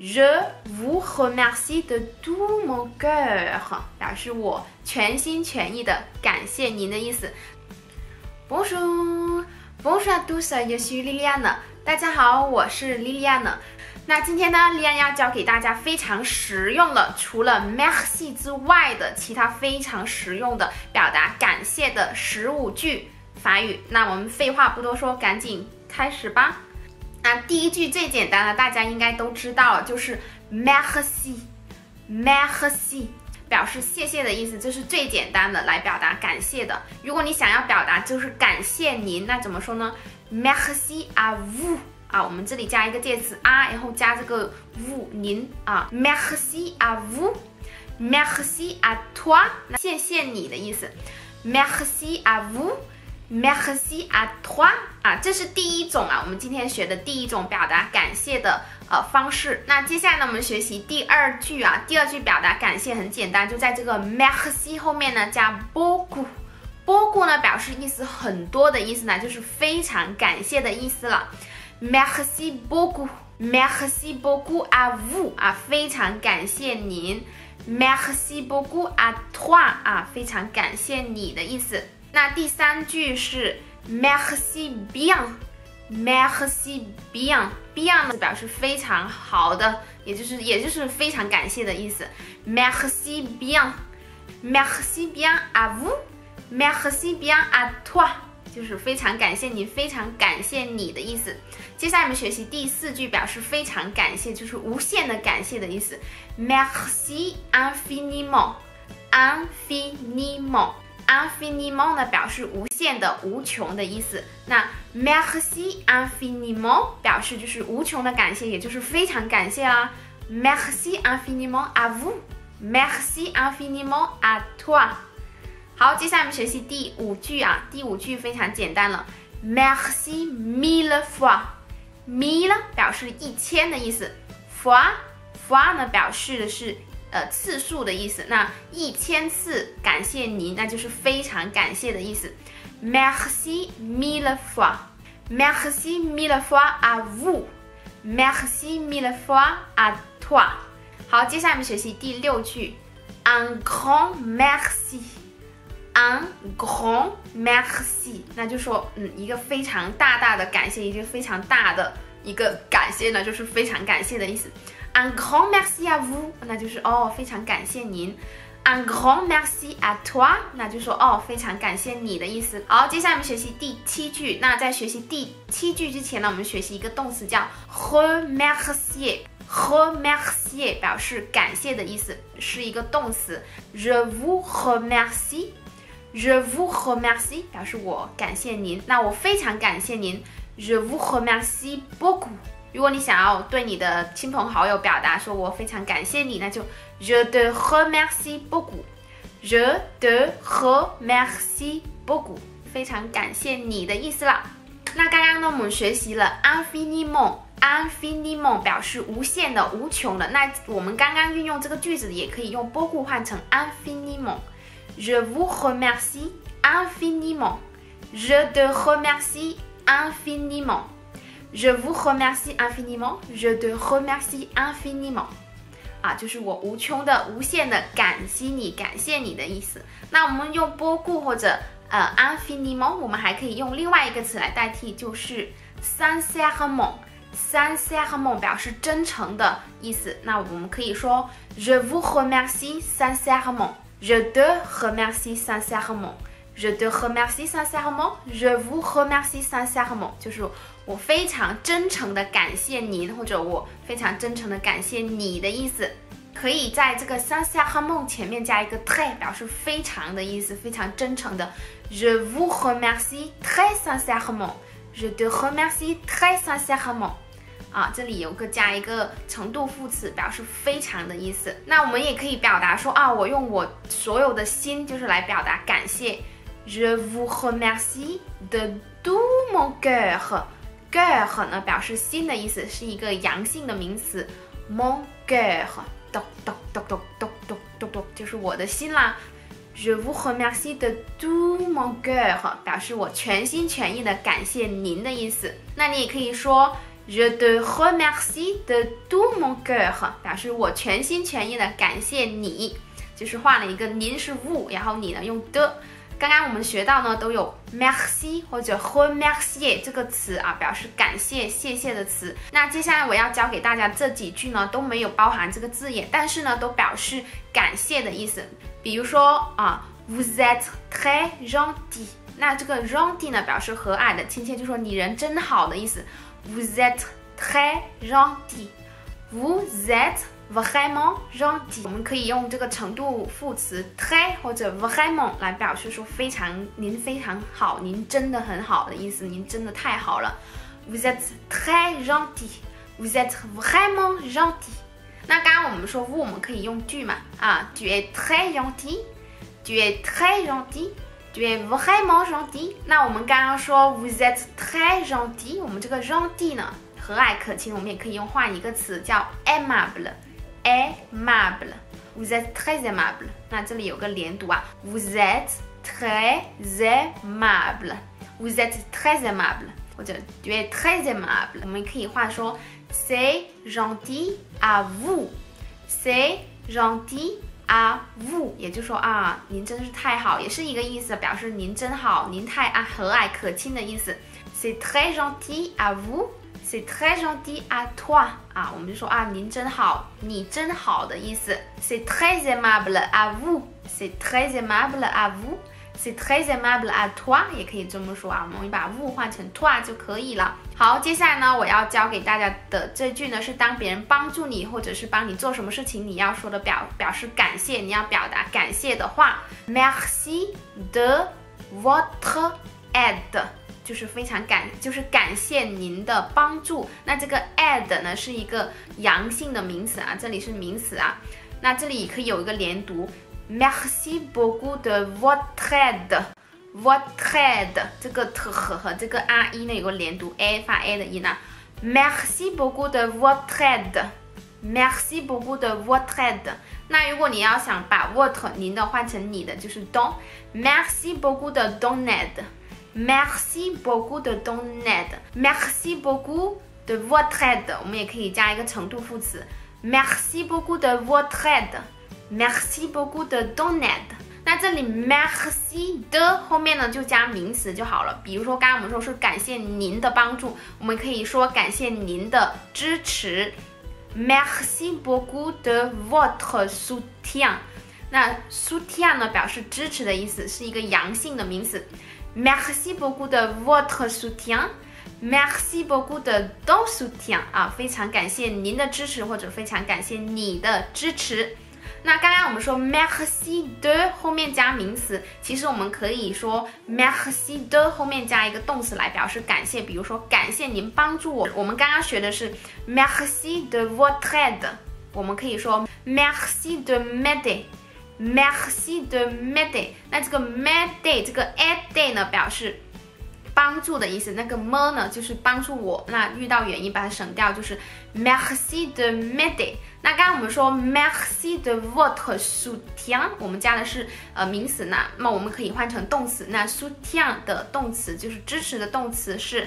Je vous remercie de tout mon cœur， 表示我全心全意的感谢您的意思。Bonjour à tous， je suis Liliane。大家好，我是 Liliane。那今天呢，Liliane要教给大家非常实用的，除了 merci 之外的其他非常实用的表达感谢的15句法语。那我们废话不多说，赶紧开始吧。那第一句最简单的，大家应该都知道了，就是 merci， 表示谢谢的意思，这是最简单的来表达感谢的。如果你想要表达就是感谢您，那怎么说呢 ？Merci à vous 啊，我们这里加一个介词 à， 然后加这个 vous 您啊 ，Merci à vous，Merci à toi， 那谢谢你的意思 ，Merci à vous。Merci à toi 啊，这是第一种啊，我们今天学的第一种表达感谢的方式。那接下来呢，我们学习第二句啊，第二句表达感谢很简单，就在这个 merci 后面呢加 beaucoup，beaucoup 呢表示意思很多的意思呢，就是非常感谢的意思了。Merci beaucoup，Merci beaucoup à vous 啊，非常感谢您。Merci beaucoup à toi 啊，非常感谢你的意思。那第三句是 merci bien，merci bien 呢表示非常好的，也就是非常感谢的意思。Merci bien，merci bien à vous，merci bien à toi， 就是非常感谢你，非常感谢你的意思。接下来我们学习第四句，表示非常感谢，就是无限的感谢的意思。Merci infiniment。infiniment 呢表示无限的、无穷的意思。那 merci infiniment 表示就是无穷的感谢，也就是非常感谢啦。Merci infiniment à vous，Merci infiniment à toi。好，接下来我们学习第五句啊，第五句非常简单了。Merci mille fois，mille 表示1000的意思 fois 呢表示的是次数的意思，那1000次感谢您，那就是非常感谢的意思。Merci mille fois，Merci mille fois à vous，Merci mille fois à toi。好，接下来我们学习第六句 ，Un grand merci，Un grand merci， 那就说一个非常大的感谢，一个非常大的一个感谢呢，就是非常感谢的意思。Un grand merci à vous， 那就是非常感谢您。Un grand merci à toi， 那就说非常感谢你的意思。好，接下来我们学习第7句。那在学习第7句之前呢，我们学习一个动词叫 remercier。remercier 表示感谢的意思，是一个动词。Je vous remercie，Je vous remercie 表示我感谢您，那我非常感谢您。Je vous remercie beaucoup。如果你想要对你的亲朋好友表达说我非常感谢你，那就 Je te remercie beaucoup，Je te remercie beaucoup， 非常感谢你的意思啦。那刚刚呢，我们学习了 infiniment 表示无限的、无穷的。那我们刚刚运用这个句子也可以用 beaucoup 换成 infiniment。Je vous remercie infiniment，Je te remercie infiniment。Je vous remercie infiniment，Je te remercie infiniment。啊，就是我无穷的、无限的感谢你的意思。那我们用 beaucoup 或者infiniment， 我们还可以用另外一个词来代替，就是 sincèrement。sincèrement 表示真诚的意思。那我们可以说 Je vous remercie sincèrement，Je te remercie sincèrement。Je te remercie sincèrement，Je vous remercie sincèrement， 就是我非常真诚的感谢您，或者我非常真诚的感谢你的意思。可以在这个 sincèrement 前面加一个 très， 表示非常的意思，非常真诚的。Je vous remercie très sincèrement，Je te remercie très sincèrement。啊，这里有加一个程度副词，表示非常的意思。那我们也可以表达说我用我所有的心，就是来表达感谢。Je vous remercie de tout mon cœur。cœur 呢表示心的意思，是一个阳性的名词。Mon cœur， 咚咚咚咚咚咚咚咚，就是我的心啦。Je vous remercie de tout mon cœur， 表示我全心全意的感谢您的意思。那你也可以说 Je te remercie de tout mon cœur， 表示我全心全意的感谢你，就是换了一个您是 vous， 然后你呢用的。刚刚我们学到呢都有 merci 或者 remercier 这个词啊，表示感谢、谢谢的词。那接下来我要教给大家这几句呢都没有包含这个字眼，但是呢都表示感谢的意思。比如说啊 ，Vous êtes très gentil， 那这个 gentil 呢表示和蔼的、亲切，就说你人真好的意思。Vous êtes très gentil，Vous êtes vraiment gentil， 我们可以用这个程度副词 très 或者 vraiment 来表示说您非常好，您真的很好的意思，您真的太好了。Vous êtes très gentil，Vous êtes vraiment gentil。那刚刚我们说 vous 我们可以用句嘛啊 ，tu es très gentil，tu es très gentil。Tu es vraiment gentil。那我们刚刚说 vous êtes très gentil， 我们这个 gentil 呢和蔼可亲，我们也可以用换一个词叫 aimable。aimable，vous êtes très aimable。那这里有个连读啊 ，vous êtes très aimable，vous êtes très aimable， 或者 tu es très aimable， 我们可以换说 c'est gentil à vous，c'est gentil。à vous， 也就是说啊，您真是太好，也是一个意思，表示您真好，您太和蔼可亲的意思。C'est très gentil à vous，c'est très gentil à toi， 啊，我们就说啊，您真好，你真好的意思。C'est très aimable à vous，c'est très aimable à vous。C'est très aimable à toi， 也可以这么说啊，我们把 vous 换成 toi 就可以了。好，接下来呢，我要教给大家的这句呢，是当别人帮助你或者是帮你做什么事情，你要说的表示感谢，你要表达感谢的话 ，Merci de votre aide， 就是感谢您的帮助。那这个 aide 呢是一个阳性的名词啊，这里是名词啊，那这里可以有一个连读。Merci beaucoup de votre aide。votre aide 这个 t 和这个 r 音呢有个连读 a 发 a 的音啊。Merci beaucoup de votre aide。Merci beaucoup de votre aide。那如果你要想把 votre 您的换成你的，就是 don。Merci beaucoup de ton aide。Merci beaucoup de ton aide。Merci beaucoup de votre aide。我们也可以加一个程度副词。Merci beaucoup de votre aide。Merci beaucoup de ton aide。那这里 merci 的后面呢就加名词就好了。比如说刚刚我们说是感谢您的帮助，我们可以说感谢您的支持。Merci beaucoup de votre soutien。那 soutien 呢表示支持的意思，是一个阳性的名词。Merci beaucoup de votre soutien。Merci beaucoup de ton soutien。啊，非常感谢您的支持，或者非常感谢你的支持。那刚刚我们说 merci de 后面加名词，其实我们可以说 merci de 后面加一个动词来表示感谢，比如说感谢您帮助我。我们刚刚学的是 merci de votre aide， 我们可以说 merci de m'aider。merci de m'aider。那这个 m'aider 这个 aider 呢表示帮助的意思，那个 me 呢就是帮助我，那遇到元音把它省掉，就是 merci de m'aider。那刚刚我们说 merci de votre soutien， 我们加的是名词呢，那我们可以换成动词。那 soutien 的动词就是支持的动词是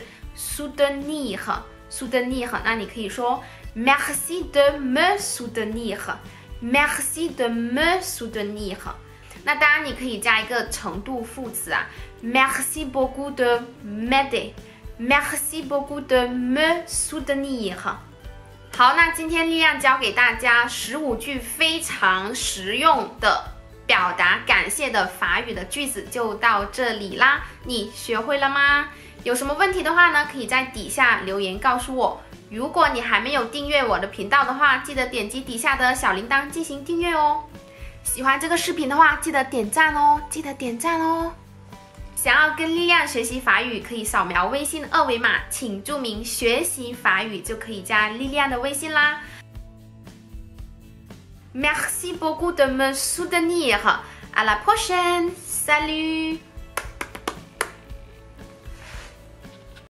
soutenir。soutenir， 那你可以说 merci de me soutenir。merci de me soutenir。那当然你可以加一个程度副词啊 ，merci beaucoup de m'aider。merci beaucoup de me soutenir。好，那今天力量教给大家15句非常实用的表达感谢的法语的句子就到这里啦，你学会了吗？有什么问题的话呢，可以在底下留言告诉我。如果你还没有订阅我的频道的话，记得点击底下的小铃铛进行订阅哦。喜欢这个视频的话，记得点赞哦，记得点赞哦。想要跟力量学习法语，可以扫描微信2维码，请注明学习法语，就可以加力量的微信啦。Merci beaucoup de me soutenir. À la prochaine. Salut.